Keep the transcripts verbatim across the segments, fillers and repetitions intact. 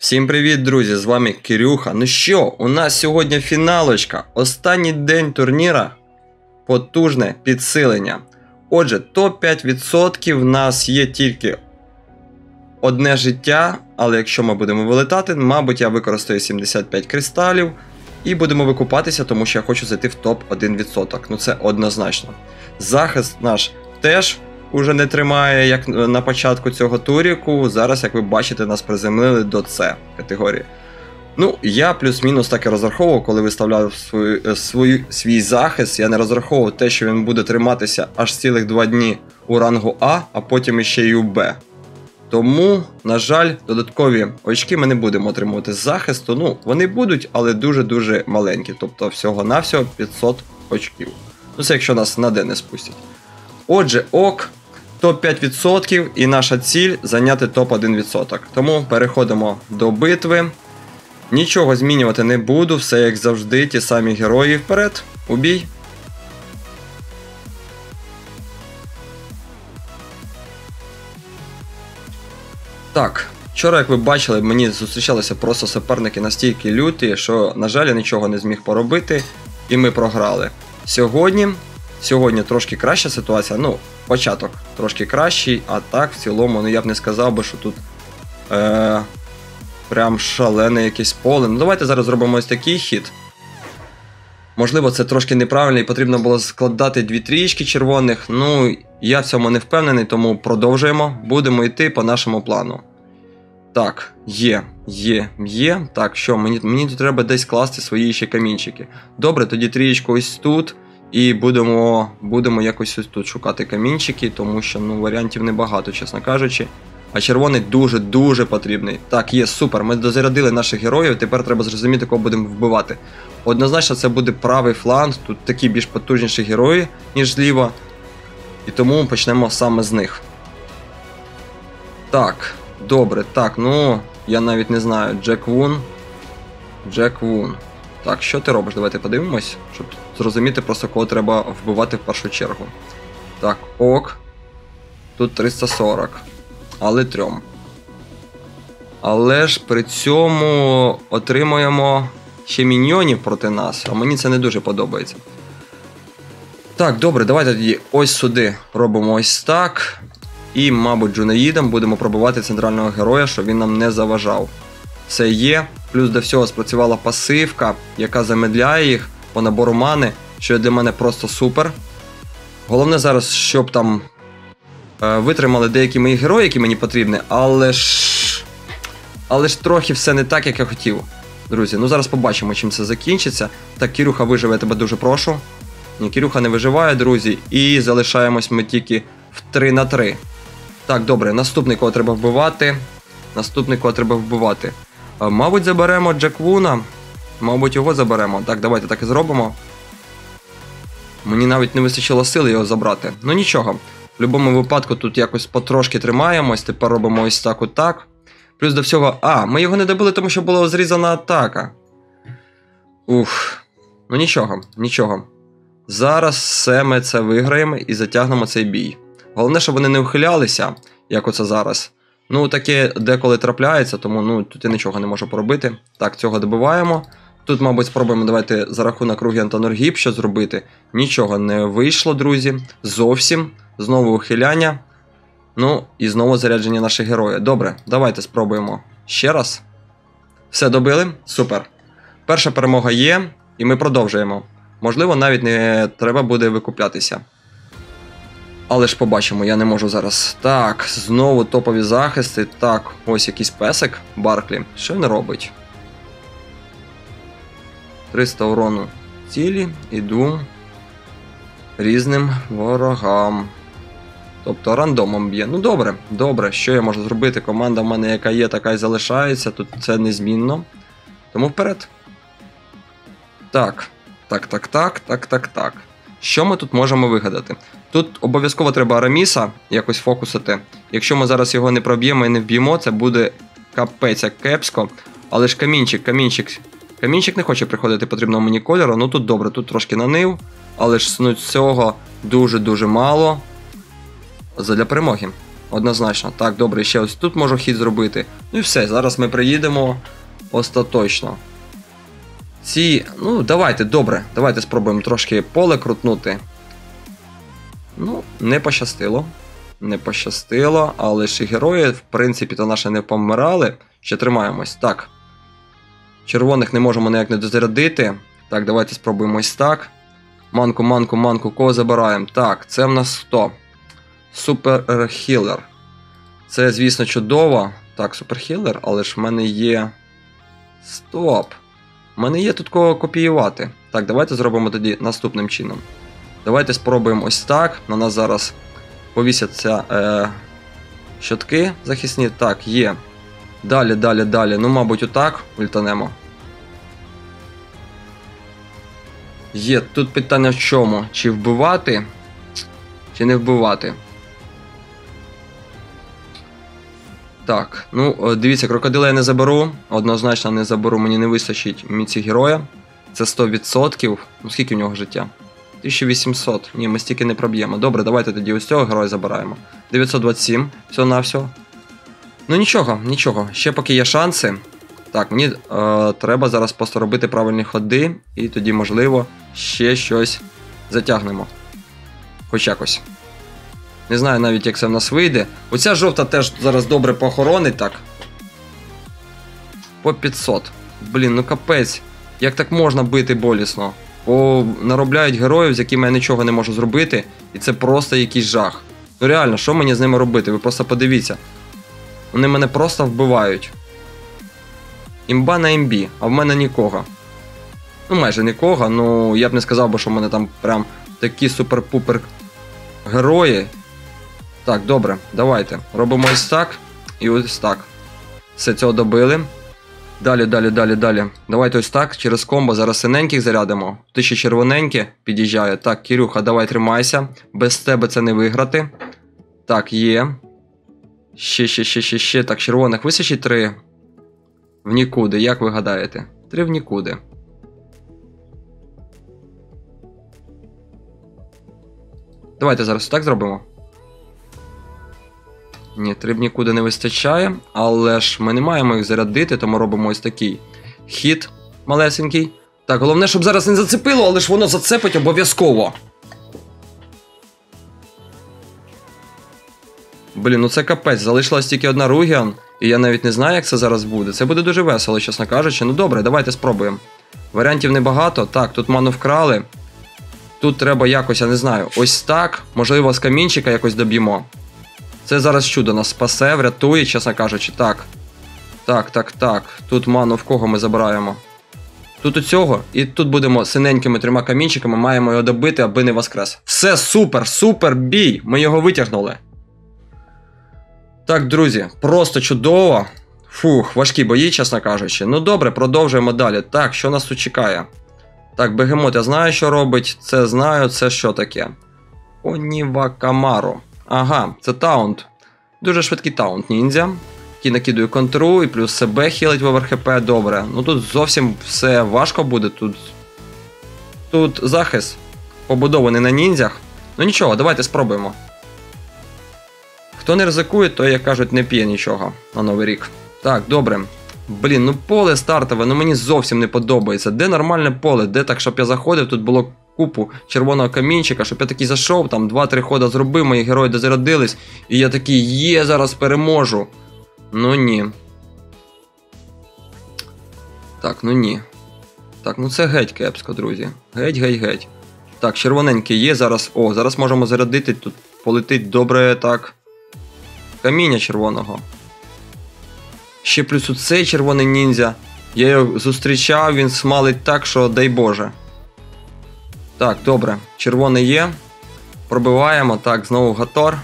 Всім привіт, друзі! З вами Кирюха. Ну що, у нас сьогодні фіналочка. Останній день турніра. Потужне підсилення. Отже, топ п'ять відсотків в нас є тільки одне життя, але якщо ми будемо вилетати, мабуть, я використаю сімдесят п'ять кристалів і будемо викупатися, тому що я хочу зайти в топ один відсоток. Ну це однозначно. Захист наш теж уже не тримає, як на початку цього туріку. Зараз, як ви бачите, нас приземлили до С категорії. Ну, я плюс-мінус так і розраховував, коли виставляв свою, свою, свій захист. Я не розраховував те, що він буде триматися аж цілих два дні у рангу А, а потім іще й у Б. Тому, на жаль, додаткові очки ми не будемо отримувати з захисту. Ну, вони будуть, але дуже-дуже маленькі. Тобто, всього-навсього п'ятсот очків. Ну, це якщо нас на Д не спустять. Отже, ок. топ п'ять відсотків і наша ціль зайняти топ один відсоток. Тому переходимо до битви. Нічого змінювати не буду, все як завжди, ті самі герої вперед. У бій. Так, вчора, як ви бачили, мені зустрічалися просто суперники настільки люті, що, на жаль, я нічого не зміг поробити і ми програли. Сьогодні, сьогодні трошки краща ситуація, ну, початок трошки кращий, а так, в цілому, ну я б не сказав би, що тут е, прям шалене якесь поле. Ну давайте зараз зробимо ось такий хід. Можливо, це трошки неправильно і потрібно було складати дві трієчки червоних. Ну, я в цьому не впевнений, тому продовжуємо. Будемо йти по нашому плану. Так, є, є, є. Так, що, мені, мені тут треба десь класти свої ще камінчики. Добре, тоді трієчку ось тут. І будемо, будемо якось ось тут шукати камінчики, тому що, ну, варіантів небагато, чесно кажучи. А червоний дуже-дуже потрібний. Так, є, супер, ми дозарядили наших героїв, тепер треба зрозуміти, кого будемо вбивати. Однозначно, це буде правий фланг, тут такі більш потужніші герої, ніж зліва. І тому почнемо саме з них. Так, добре, так, ну, я навіть не знаю, Джек Вун. Джек Вун. Так, що ти робиш? Давайте подивимось, щоб зрозуміти просто, кого треба вбивати в першу чергу. Так, ок. Тут триста сорок. Але трьом. Але ж при цьому отримуємо ще міньйонів проти нас, а мені це не дуже подобається. Так, добре, давайте тоді ось сюди робимо ось так. І, мабуть, джунаїдом будемо пробивати центрального героя, щоб він нам не заважав. Все є. Плюс до всього спрацювала пасивка, яка замедляє їх по набору мани, що для мене просто супер. Головне зараз, щоб там е, витримали деякі мої герої, які мені потрібні, але ж... Але ж трохи все не так, як я хотів. Друзі, ну зараз побачимо, чим це закінчиться. Так, Кирюха виживе, я тебе дуже прошу. Ні, Кирюха не виживає, друзі, і залишаємось ми тільки в три на три. Так, добре, наступний, кого треба вбивати. Наступний, кого треба вбивати. Мабуть, заберемо Джек Вуна. Мабуть, його заберемо. Так, давайте так і зробимо. Мені навіть не вистачило сили його забрати. Ну нічого. В будь-якому випадку тут якось потрошки тримаємось. Тепер робимо ось так отак. Плюс до всього... А, ми його не добили, тому що була зрізана атака. Ух. Ну нічого, нічого. Зараз все ми це виграємо і затягнемо цей бій. Головне, щоб вони не ухилялися, як оце зараз. Ну, таке деколи трапляється, тому, ну, тут я нічого не можу поробити. Так, цього добиваємо. Тут, мабуть, спробуємо, давайте за рахунок Ругіан та Норгіб що зробити. Нічого не вийшло, друзі. Зовсім. Знову ухиляння. Ну, і знову зарядження наших героїв. Добре, давайте спробуємо ще раз. Все добили? Супер. Перша перемога є, і ми продовжуємо. Можливо, навіть не треба буде викуплятися. Але ж побачимо, я не можу зараз. Так, знову топові захисти. Так, ось якийсь песик, Барклі. Що він робить? триста урону цілі, іду різним ворогам. Тобто рандомом б'є. Ну добре, добре, що я можу зробити? Команда в мене яка є, така й залишається. Тут це незмінно. Тому вперед. Так, так, так, так, так, так, так. Що ми тут можемо вигадати? Тут обов'язково треба Араміса якось фокусити. Якщо ми зараз його не проб'ємо і не вб'ємо, це буде капець як кепсько. Але ж камінчик, камінчик. Камінчик не хоче приходити потрібного мені кольору. Ну тут добре, тут трошки нанив. Але ж ну, цього дуже-дуже мало. Задля перемоги. Однозначно. Так, добре, ще ось тут можу хід зробити. Ну і все, зараз ми приїдемо остаточно. Ці, ну, давайте, добре, давайте спробуємо трошки поле крутнути. Ну, не пощастило. Не пощастило, але ж і герої, в принципі, то наші не помирали. Ще тримаємось. Так. Червоних не можемо ніяк не дозарядити. Так, давайте спробуємо ось так. Манку, манку, манку, кого забираємо? Так, це в нас хто? Суперхілер. Це, звісно, чудово. Так, суперхілер, але ж в мене є... Стоп. У мене є тут кого копіювати. Так, давайте зробимо тоді наступним чином. Давайте спробуємо ось так. На нас зараз повісяться е, щотки захисні. Так, є. Далі, далі, далі. Ну, мабуть, отак ультанемо. Є. Тут питання в чому? Чи вбивати, чи не вбивати? Так, ну, дивіться, крокодила я не заберу. Однозначно не заберу, мені не вистачить міці героя. Це сто відсотків. Ну, скільки в нього життя? тисяча вісімсот. Ні, ми стільки не проб'ємо. Добре, давайте тоді ось цього героя забираємо. дев'ятсот двадцять сім, всього-навсього. Ну нічого, нічого. Ще поки є шанси. Так, мені е, треба зараз просто робити правильні ходи. І тоді, можливо, ще щось затягнемо. Хоч якось. Не знаю навіть, як це в нас вийде. Оця жовта теж зараз добре похоронить, так. По п'ятсот. Блін, ну капець. Як так можна бити болісно? Бо наробляють героїв, з якими я нічого не можу зробити. І це просто якийсь жах. Ну реально, що мені з ними робити? Ви просто подивіться. Вони мене просто вбивають. Імба на імбі, а в мене нікого. Ну майже нікого, ну я б не сказав, бо що в мене там прям такі супер-пупер герої. Так, добре, давайте. Робимо ось так і ось так. Все, цього добили. Далі, далі, далі, далі. Давайте ось так, через комбо зараз синеньких зарядимо. Ти ще червоненькі під'їжджає. Так, Кирюха, давай тримайся. Без тебе це не виграти. Так, є. Ще, ще, ще, ще, ще. Так, червоних висячить три. В нікуди, як ви гадаєте? Три в нікуди. Давайте зараз так зробимо. Ні, три в нікуди не вистачає, але ж ми не маємо їх зарядити, тому робимо ось такий хід малесенький. Так, головне, щоб зараз не зацепило, але ж воно зацепить обов'язково. Блін, ну це капець, залишилась тільки одна Ругіан, і я навіть не знаю, як це зараз буде. Це буде дуже весело, чесно кажучи. Ну добре, давайте спробуємо. Варіантів небагато. Так, тут ману вкрали. Тут треба якось, я не знаю, ось так. Можливо, з камінчика якось доб'ємо. Це зараз чудо нас спасе, врятує, чесно кажучи. Так. Так, так, так. Тут ману в кого ми забираємо? Тут у цього. І тут будемо синенькими трьома камінчиками, маємо його добити, аби не воскрес. Все, супер, супер бій! Ми його витягнули. Так, друзі, просто чудово. Фух, важкі бої, чесно кажучи. Ну добре, продовжуємо далі. Так, що нас тут чекає? Так, Бегемот, я знаю, що робить. Це знаю, це що таке? Онівакамару. Ага, це таунт. Дуже швидкий таунт ніндзя. Який накидує контру і плюс себе хілить в овер хп. Добре. Ну тут зовсім все важко буде. Тут Тут захист побудований на ніндзях. Ну нічого, давайте спробуємо. Хто не ризикує, той, як кажуть, не п'є нічого на Новий рік. Так, добре. Блін, ну поле стартове, ну мені зовсім не подобається. Де нормальне поле? Де так, щоб я заходив, тут було купу червоного камінчика, щоб я такий зайшов, там два-три хода зробив, мої герої дозарядились, і я такий, є, зараз переможу. Ну ні. Так, ну ні. Так, ну це геть кепсько, друзі. Геть, геть, геть. Так, червоненький є, зараз, о, зараз можемо зарядити, тут полетить добре, так. Каміння червоного. Ще плюс у цей червоний ніндзя. Я його зустрічав, він смалить так, що дай Боже. Так, добре. Червоний є. Пробиваємо. Так, знову Гатор.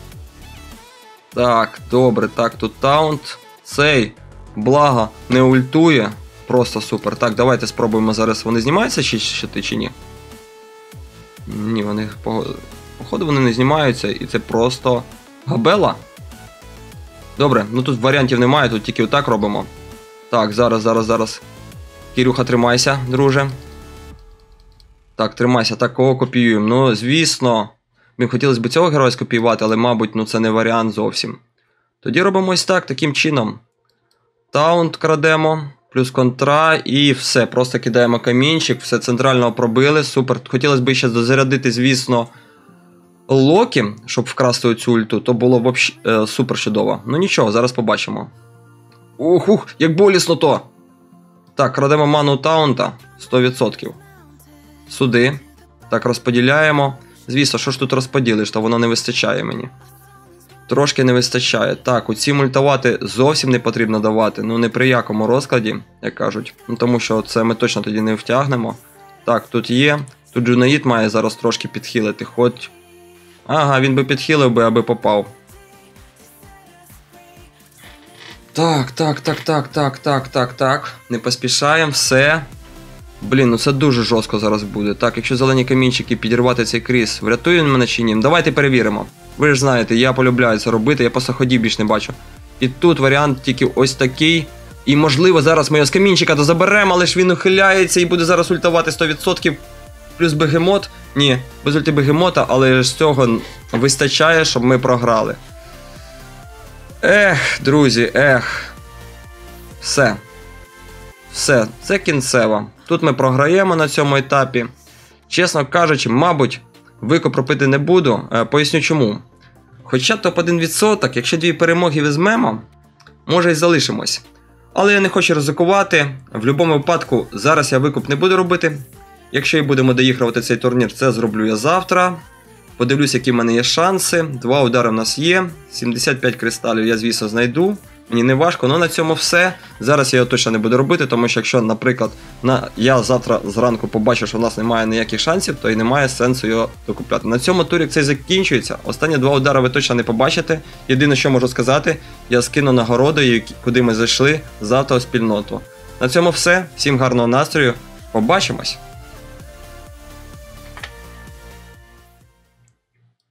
Так, добре. Так, тут таунт. Цей, благо, не ультує. Просто супер. Так, давайте спробуємо зараз. Вони знімаються чи щити, чи ні? Ні, вони, походу, вони не знімаються. І це просто габела. Добре, ну тут варіантів немає, тут тільки отак робимо. Так, зараз, зараз, зараз. Кирюха, тримайся, друже. Так, тримайся, так, кого копіюємо? Ну, звісно, Мені хотілося б цього героя скопіювати, але, мабуть, ну це не варіант зовсім. Тоді робимо ось так, таким чином. Таунт крадемо, плюс контра і все. Просто кидаємо камінчик, все центрально пробили, супер. Хотілося б ще дозарядити, звісно, Локі, щоб вкрасти оцю ульту, то було б е, супер чудово. Ну нічого, зараз побачимо. Ух, ух, як болісно то! Так, крадемо ману таунта, сто відсотків. Сюди. Так, розподіляємо. Звісно, що ж тут розподілиш, то воно не вистачає мені. Трошки не вистачає. Так, оці мультавати зовсім не потрібно давати. Ну, не при якому розкладі, як кажуть. Ну, тому що це ми точно тоді не втягнемо. Так, тут є. Тут Джунаїд має зараз трошки підхилити. Хоч... Ага, він би підхилив би, аби попав. Так, так, так, так, так, так, так, так. Не поспішаємо, все. Блін, ну це дуже жорстко зараз буде. Так, якщо зелені камінчики підірвати цей кріс, врятує він мене чи ні? Давайте перевіримо. Ви ж знаєте, я полюбляю це робити, я просто ходів більш не бачу. І тут варіант тільки ось такий. І можливо зараз ми його з камінчика то заберемо, але ж він ухиляється і буде зараз ультувати сто відсотків. Плюс бегемот. Ні, без ульти бегемота, але з цього вистачає, щоб ми програли. Ех, друзі, ех. Все. Все, це кінцево. Тут ми програємо на цьому етапі. Чесно кажучи, мабуть, викуп робити не буду. Е, поясню чому. Хоча топ один відсоток, якщо дві перемоги візьмемо, може і залишимось. Але я не хочу ризикувати. В будь-якому випадку зараз я викуп не буду робити. Якщо і будемо доігрувати цей турнір, це зроблю я завтра. Подивлюсь, які в мене є шанси. Два удари в нас є. сімдесят п'ять кристалів я, звісно, знайду. Мені не важко, але на цьому все. Зараз я його точно не буду робити, тому що якщо, наприклад, на... я завтра зранку побачу, що в нас немає ніяких шансів, то і немає сенсу його докупляти. На цьому турі цей закінчується. Останні два удари ви точно не побачите. Єдине, що можу сказати, я скину нагороду, куди ми зайшли, завтра у спільноту. На цьому все. Всім гарного настрою. Побачимось!